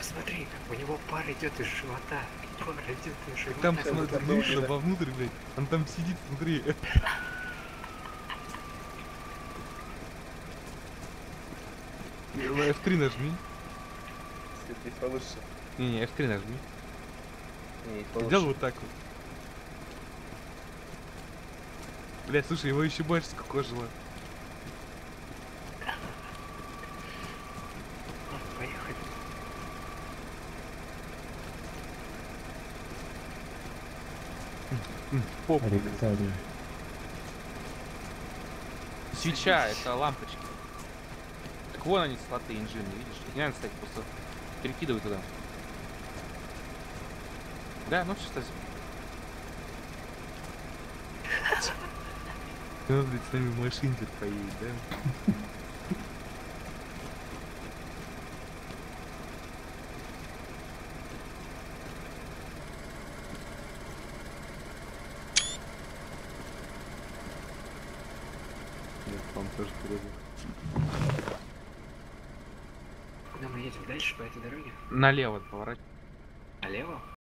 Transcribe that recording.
посмотри, у него пар идет из живота. Пар идет из живота. Там смотри, выше, вовнутрь, блядь. Он там сидит, смотри. F3 нажми. Не получится. Не, F3 нажми. Не Сделай получится. вот так вот. Блядь, слушай, его еще больше сколько жило. Поехали. Попу. Александр. Свеча, это лампочки. Так вон они, слоты инжины, видишь? Не надо, кстати, просто перекидывай туда. Да, ну что здесь? Ну, блядь, с нами в машинке поедет, да? Нет, там тоже перейдет. Куда мы едем дальше по этой дороге? Налево поворачивай. Налево?